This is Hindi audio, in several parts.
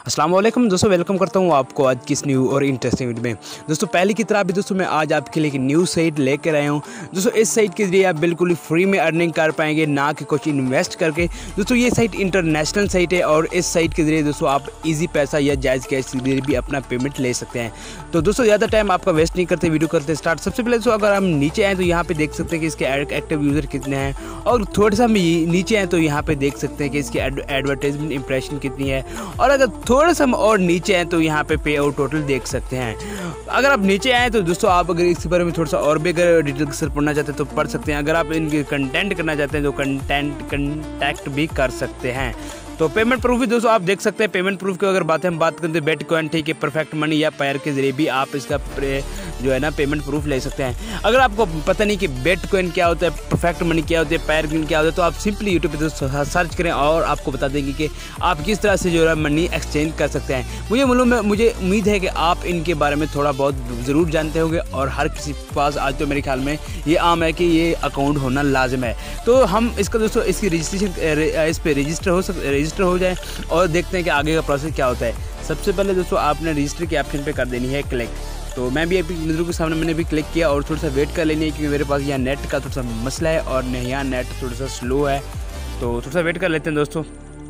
अस्सलाम वालेकुम दोस्तों, वेलकम करता हूँ आपको आज की इस न्यू और इंटरेस्टिंग वीडियो में। दोस्तों पहले की तरह भी दोस्तों मैं आज आपके लिए एक न्यू साइट लेकर आया हूँ। दोस्तों इस साइट के जरिए आप बिल्कुल ही फ्री में अर्निंग कर पाएंगे, ना कि कुछ इन्वेस्ट करके। दोस्तों ये साइट इंटरनेशनल साइट है और इस साइट के जरिए दोस्तों आप ईजी पैसा या जायज़ कैश के जरिए भी अपना पेमेंट ले सकते हैं। तो दोस्तों ज़्यादा टाइम आपका वेस्ट नहीं करते, वीडियो करते स्टार्ट। सबसे पहले दोस्तों अगर हम नीचे आएँ तो यहाँ पे देख सकते हैं कि इसके एक्टिव यूज़र कितने हैं, और थोड़ा सा हम नीचे आएँ तो यहाँ पे देख सकते हैं कि इसकी एडवर्टाइजमेंट इंप्रेशन कितनी है, और अगर थोड़ा सा हम और नीचे आए तो यहाँ पे पे आउट टोटल देख सकते हैं। अगर आप नीचे आए तो दोस्तों आप अगर इसके बारे में थोड़ा सा और भी अगर डिटेल के साथ पढ़ना चाहते हैं तो पढ़ सकते हैं। अगर आप इनके कंटेंट करना चाहते हैं तो कंटैक्ट भी कर सकते हैं। तो पेमेंट प्रूफ भी दोस्तों आप देख सकते हैं। पेमेंट प्रूफ की अगर हम बात करते हैं बिटकॉइन, ठीक है, परफेक्ट मनी या पायर के जरिए भी आप इसका जो है ना पेमेंट प्रूफ ले सकते हैं। अगर आपको पता नहीं कि बिटकॉइन क्या होता है, परफेक्ट मनी क्या होता है, पायर क्या होता है, तो आप सिंपली यूट्यूब पे दोस्तों सर्च करें और आपको बता देंगे कि आप किस तरह से जो है मनी एक्सचेंज कर सकते हैं। मुझे उम्मीद है कि आप इनके बारे में थोड़ा बहुत ज़रूर जानते होंगे, और हर किसी के पास आज तो मेरे ख्याल में ये आम है कि ये अकाउंट होना लाजिम है। तो हम इसका दोस्तों इसकी रजिस्ट्रेशन इस पर रजिस्टर हो जाए और देखते हैं कि आगे का प्रोसेस क्या होता है। सबसे पहले दोस्तों आपने रजिस्टर के ऑप्शन पे कर देनी है क्लिक। तो मैं भी अपनी नज़रों के सामने मैंने भी क्लिक किया और थोड़ा सा वेट कर लेनी है, क्योंकि मेरे पास यहाँ नेट का थोड़ा सा मसला है और यहाँ नेट थोड़ा सा स्लो है, तो थोड़ा सा वेट कर लेते हैं दोस्तों।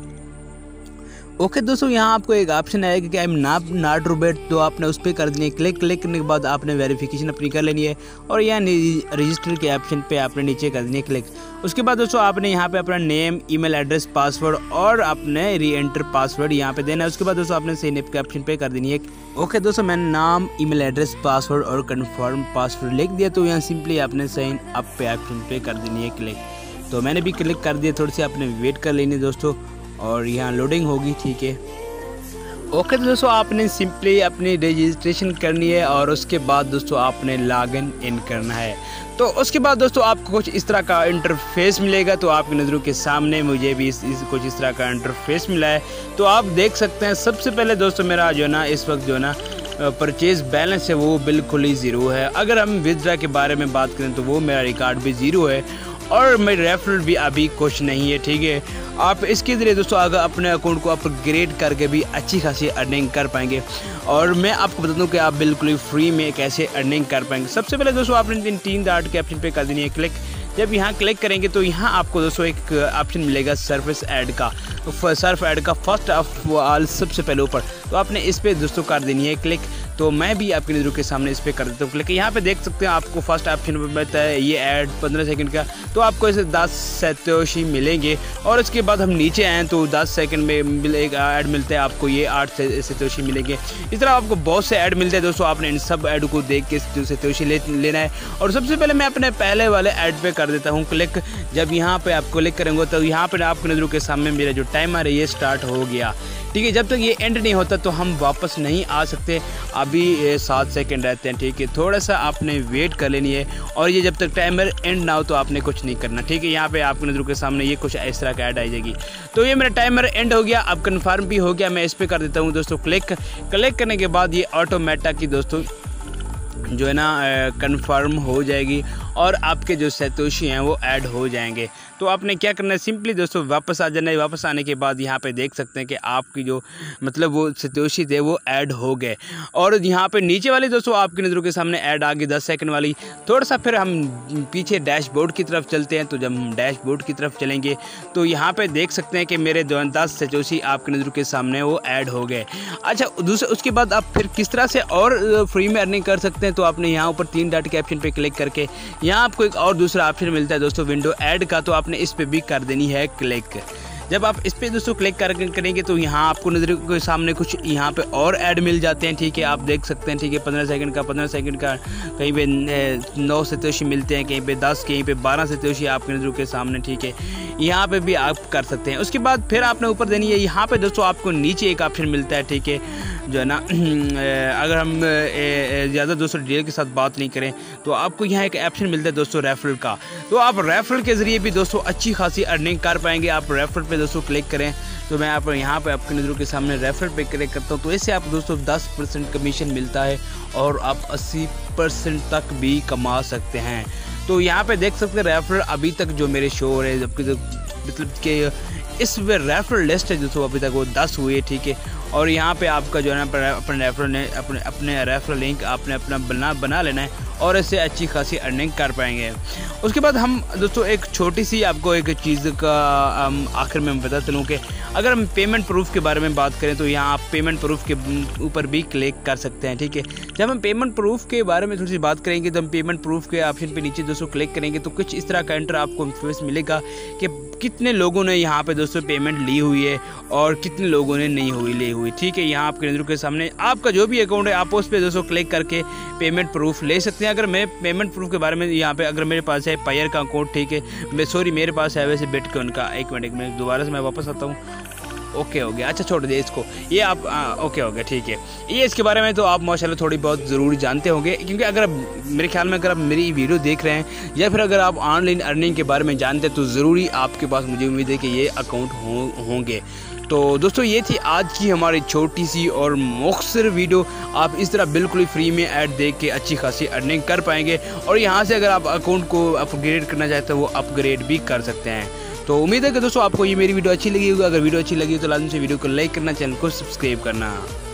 ओके दोस्तों, यहाँ आपको एक ऑप्शन आएगा कि आई एम नॉट रोबोट, तो आपने उस पर कर देनी है क्लिक करने के बाद आपने वेरिफिकेशन अपनी कर लेनी है, और यहाँ रजिस्टर के ऑप्शन पे आपने नीचे कर देनी है क्लिक। उसके बाद दोस्तों आपने यहाँ पे अपना नेम, ईमेल एड्रेस, पासवर्ड और अपने री एंटर पासवर्ड यहाँ पे देना है। उसके बाद दोस्तों आपने साइन अप के ऑप्शन पे कर देनी है। ओके दोस्तों, मैंने नाम, ईमेल एड्रेस, पासवर्ड और कन्फर्म पासवर्ड लिख दिया, तो यहाँ सिंपली आपने साइन अप पे ऑप्शन पे कर देनी है क्लिक। तो मैंने भी क्लिक कर दिया, थोड़ी सी आपने वेट कर लेनी है दोस्तों, और यहाँ लोडिंग होगी, ठीक है। ओके तो दोस्तों आपने सिंपली अपनी रजिस्ट्रेशन करनी है और उसके बाद दोस्तों आपने लॉग इन करना है। तो उसके बाद दोस्तों आपको कुछ इस तरह का इंटरफेस मिलेगा। तो आपकी नज़रों के सामने मुझे भी कुछ इस तरह का इंटरफेस मिला है। तो आप देख सकते हैं सबसे पहले दोस्तों मेरा जो है ना इस वक्त जो है ना परचेज बैलेंस है वो बिल्कुल ही ज़ीरो है। अगर हम विथड्रॉ के बारे में बात करें तो वो मेरा रिकॉर्ड भी ज़ीरो है, और मेरे रेफरल भी अभी कुछ नहीं है, ठीक है। आप इसके ज़रिए दोस्तों अगर अपने अकाउंट को अपग्रेड करके भी अच्छी खासी अर्निंग कर पाएंगे, और मैं आपको बता दूं कि आप बिल्कुल ही फ्री में कैसे अर्निंग कर पाएंगे। सबसे पहले दोस्तों आपने तीन डॉट के ऑप्शन पे कर देनी है क्लिक। जब यहाँ क्लिक करेंगे तो यहाँ आपको दोस्तों एक ऑप्शन मिलेगा सर्विस ऐड का, सर्फ ऐड का फर्स्ट ऑफ ऑल सबसे पहले ऊपर, तो आपने इस पर दोस्तों कर देनी है क्लिक। तो मैं भी आपकी नज़रों के सामने इस पर कर देता हूँ क्लिक। यहाँ पे देख सकते हैं आपको फर्स्ट ऑप्शन में मिलता है ये ऐड 15 सेकंड का, तो आपको इसे 10 सतोशी मिलेंगे। और उसके बाद हम नीचे आएँ तो 10 सेकंड में एक ऐड मिलता है आपको, ये 8 सतोशी मिलेंगे। इस तरह आपको बहुत से ऐड मिलते हैं दोस्तों, आपने इन सब ऐड को देख के जो सतोशी लेना है। और सबसे पहले मैं अपने पहले वाले ऐड पे कर देता हूँ क्लिक। जब यहाँ पे आप क्लिक करेंगे तो यहाँ पर आपकी नज़रों के सामने मेरा जो टाइमर है ये स्टार्ट हो गया, ठीक है। जब तक ये एंड नहीं होता तो हम वापस नहीं आ सकते, अभी 7 सेकंड रहते हैं, ठीक है। थोड़ा सा आपने वेट कर लेनी है, और ये जब तक टाइमर एंड ना हो तो आपने कुछ नहीं करना, ठीक है। यहाँ पे आपकी नज़रों के सामने ये कुछ इस तरह का ऐड आ जाएगी। तो ये मेरा टाइमर एंड हो गया, अब कन्फर्म भी हो गया। मैं इस पर कर देता हूँ दोस्तों क्लिक करने के बाद ये ऑटोमेटिक की दोस्तों जो है ना कन्फर्म हो जाएगी, और आपके जो सतोशी हैं वो ऐड हो जाएंगे। तो आपने क्या करना है, सिंपली दोस्तों वापस आ जाना है। वापस आने के बाद यहाँ पे देख सकते हैं कि आपकी जो मतलब वो सतोशी थे वो ऐड हो गए, और यहाँ पे नीचे वाली दोस्तों आपकी नज़रों के सामने ऐड आ गई 10 सेकंड वाली। थोड़ा सा फिर हम पीछे डैशबोर्ड की तरफ चलते हैं। तो जब हम डैशबोर्ड की तरफ चलेंगे तो यहाँ पर देख सकते हैं कि मेरे 10 सतोशी आपकी नज़रों के सामने वो ऐड हो गए। अच्छा उसके बाद आप फिर किस तरह से और फ्री में अर्निंग कर सकते हैं, तो आपने यहाँ ऊपर 3 डॉट के ऑप्शन पे क्लिक करके यहाँ आपको एक और दूसरा ऑप्शन मिलता है दोस्तों विंडो ऐड का, तो आपने इस पे भी कर देनी है क्लिक। जब आप इस पे दोस्तों क्लिक करेंगे तो यहाँ आपको नज़र के सामने कुछ यहाँ पे और ऐड मिल जाते हैं, ठीक है। आप देख सकते हैं, ठीक है, 15 सेकंड का कहीं पे 9 सतोशी मिलते हैं, कहीं पे 10, कहीं पे 12 सतोशी आपकी नज़रों के सामने, ठीक है। यहाँ पे भी आप कर सकते हैं। उसके बाद फिर आपने ऊपर देनी है, यहाँ पे दोस्तों आपको नीचे एक ऑप्शन मिलता है, ठीक है, जो है ना अगर हम ज़्यादा दोस्तों डिटेल के साथ बात नहीं करें तो आपको यहाँ एक ऑप्शन मिलता है दोस्तों रेफरल का। तो आप रेफरल के ज़रिए भी दोस्तों अच्छी खासी अर्निंग कर पाएंगे। आप रेफरल पे दोस्तों क्लिक करें, तो मैं आप यहाँ पे आपकी नज़रों के सामने रेफरल पे क्लिक करता हूँ, तो इससे आप दोस्तों 10% कमीशन मिलता है, और आप 80% तक भी कमा सकते हैं। तो यहाँ पे देख सकते हैं रेफरल अभी तक जो मेरे शो हो रहे हैं, जबकि मतलब कि इस रेफरल लिस्ट है दोस्तों अभी तक वो 10 हुए, ठीक है। और यहाँ पे आपका जो है ना अपने रेफरल लिंक आपने अपना बना लेना है और इससे अच्छी खासी अर्निंग कर पाएंगे। उसके बाद हम दोस्तों एक छोटी सी आपको एक चीज़ का आखिर में बता चलूँ कि अगर हम पेमेंट प्रूफ के बारे में बात करें तो यहाँ आप पेमेंट प्रूफ के ऊपर भी क्लिक कर सकते हैं, ठीक है। जब हम पेमेंट प्रूफ के बारे में थोड़ी सी बात करेंगे तो हम पेमेंट प्रूफ के ऑप्शन पे नीचे दोस्तों क्लिक करेंगे तो कुछ इस तरह का इंटर आपको इंटरफेस मिलेगा कि कितने लोगों ने यहाँ पे दोस्तों पेमेंट ली हुई है और कितने लोगों ने नहीं ली हुई, ठीक है। यहाँ आपके नज़रों के सामने आपका जो भी अकाउंट है आप उस पर दोस्तों क्लिक करके पेमेंट प्रूफ ले सकते हैं। अगर मैं पेमेंट प्रूफ के बारे में यहाँ पे अगर मेरे पास है पायर का अकाउंट, ठीक है, मेरे पास है वैसे बिटकॉइन का। एक मिनट दोबारा से मैं वापस आता हूँ। ओके हो गया, अच्छा छोड़ दे इसको, ये आप ओके हो गया, ठीक है। ये इसके बारे में तो आप माशाल्लाह थोड़ी बहुत ज़रूर जानते होंगे, क्योंकि अगर मेरे ख्याल में अगर आप मेरी वीडियो देख रहे हैं या फिर अगर आप ऑनलाइन अर्निंग के बारे में जानते हैं तो ज़रूरी आपके पास मुझे उम्मीद है कि ये अकाउंट होंगे। तो दोस्तों ये थी आज की हमारी छोटी सी और मुख्तसर वीडियो। आप इस तरह बिल्कुल ही फ्री में ऐड देख के अच्छी खासी अर्निंग कर पाएंगे और यहाँ से अगर आप अकाउंट को अपग्रेड करना चाहते हैं वो अपग्रेड भी कर सकते हैं। तो उम्मीद है कि दोस्तों आपको ये मेरी वीडियो अच्छी लगी होगी। अगर वीडियो अच्छी लगी तो लाजमी से वीडियो को लाइक करना, चैनल को सब्सक्राइब करना।